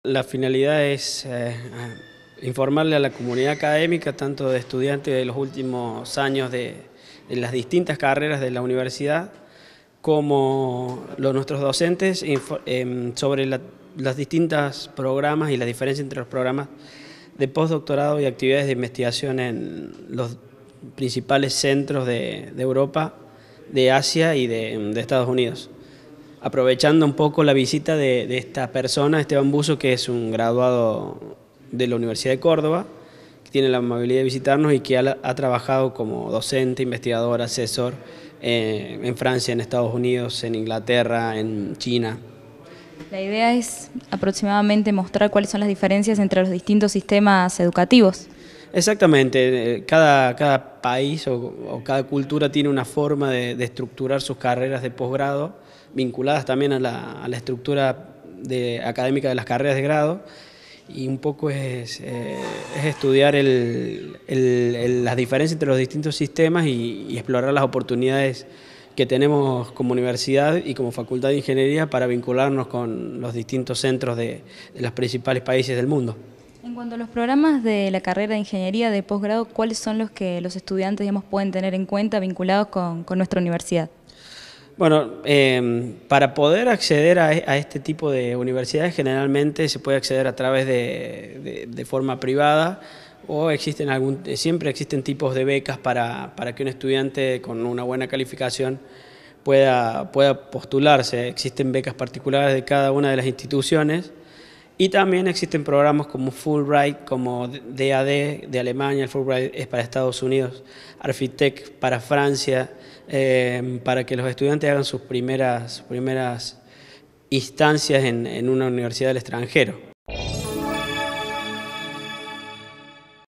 La finalidad es informarle a la comunidad académica, tanto de estudiantes de los últimos años de las distintas carreras de la universidad, como nuestros docentes, sobre los distintos programas y la diferencia entre los programas de postdoctorado y actividades de investigación en los principales centros de Europa, de Asia y de Estados Unidos. Aprovechando un poco la visita de esta persona, Esteban Buzo, que es un graduado de la Universidad de Córdoba, que tiene la amabilidad de visitarnos y que ha trabajado como docente, investigador, asesor en Francia, en Estados Unidos, en Inglaterra, en China. La idea es aproximadamente mostrar cuáles son las diferencias entre los distintos sistemas educativos. Exactamente, cada país o cada cultura tiene una forma de estructurar sus carreras de posgrado, vinculadas también a la estructura académica de las carreras de grado, y un poco es estudiar las diferencias entre los distintos sistemas y explorar las oportunidades que tenemos como universidad y como Facultad de Ingeniería para vincularnos con los distintos centros de los principales países del mundo. En cuanto a los programas de la carrera de Ingeniería de posgrado, ¿cuáles son los que los estudiantes, pueden tener en cuenta vinculados con nuestra universidad? Bueno, para poder acceder a este tipo de universidades generalmente se puede acceder a través de forma privada, o siempre existen tipos de becas para que un estudiante con una buena calificación pueda postularse. Existen becas particulares de cada una de las instituciones. Y también existen programas como Fulbright, como DAD de Alemania, el Fulbright es para Estados Unidos, Arfitect para Francia, para que los estudiantes hagan sus primeras instancias en una universidad del extranjero.